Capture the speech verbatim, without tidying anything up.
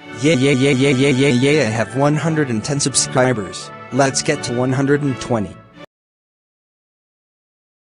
Yeah, yeah, yeah, yeah, yeah, yeah, yeah, I have one hundred ten subscribers. Let's get to one hundred twenty.